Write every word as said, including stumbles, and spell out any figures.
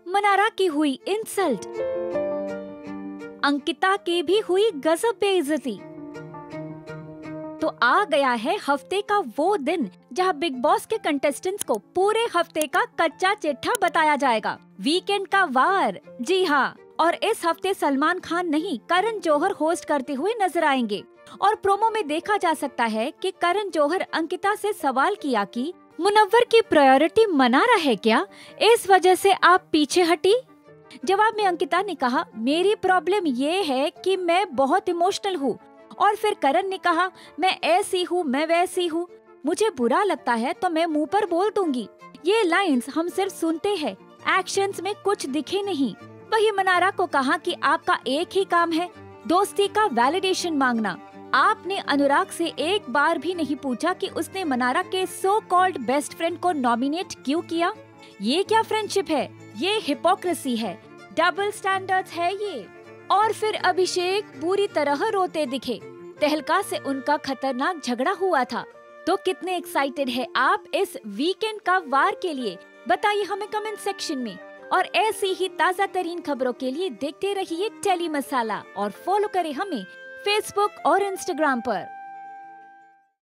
मनारा की हुई इंसल्ट, अंकिता की भी हुई गजब बेइज्जती। तो आ गया है हफ्ते का वो दिन जहां बिग बॉस के कंटेस्टेंट्स को पूरे हफ्ते का कच्चा चिट्ठा बताया जाएगा। वीकेंड का वार, जी हाँ। और इस हफ्ते सलमान खान नहीं, करण जौहर होस्ट करते हुए नजर आएंगे। और प्रोमो में देखा जा सकता है कि करण जौहर अंकिता से सवाल किया कि मुनव्वर की प्रायोरिटी मनारा है क्या, इस वजह से आप पीछे हटी। जवाब में अंकिता ने कहा, मेरी प्रॉब्लम ये है कि मैं बहुत इमोशनल हूँ। और फिर करण ने कहा, मैं ऐसी हूँ, मैं वैसी हूँ, मुझे बुरा लगता है तो मैं मुंह पर बोल दूंगी। ये लाइंस हम सिर्फ सुनते हैं, एक्शंस में कुछ दिखे नहीं। वही मनारा को कहा कि आपका एक ही काम है, दोस्ती का वैलिडेशन मांगना। आपने अनुराग से एक बार भी नहीं पूछा कि उसने मनारा के सो कॉल्ड बेस्ट फ्रेंड को नॉमिनेट क्यों किया। ये क्या फ्रेंडशिप है, ये हिपोक्रेसी है, डबल स्टैंडर्ड्स है ये। और फिर अभिषेक बुरी तरह रोते दिखे। तहलका से उनका खतरनाक झगड़ा हुआ था। तो कितने एक्साइटेड है आप इस वीकेंड का वार के लिए, बताइए हमें कमेंट सेक्शन में। और ऐसी ही ताज़ा तरीन खबरों के लिए देखते रहिए टेली मसाला और फॉलो करें हमें फेसबुक और इंस्टाग्राम पर।